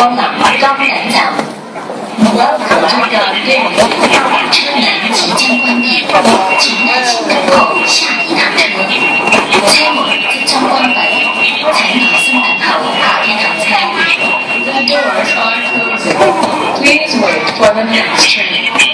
光南站。我这个车门即将关闭，请耐心等候下一趟車。車門即將關閉，請耐心等候下一趟車。The doors are closing. Please wait for the next train.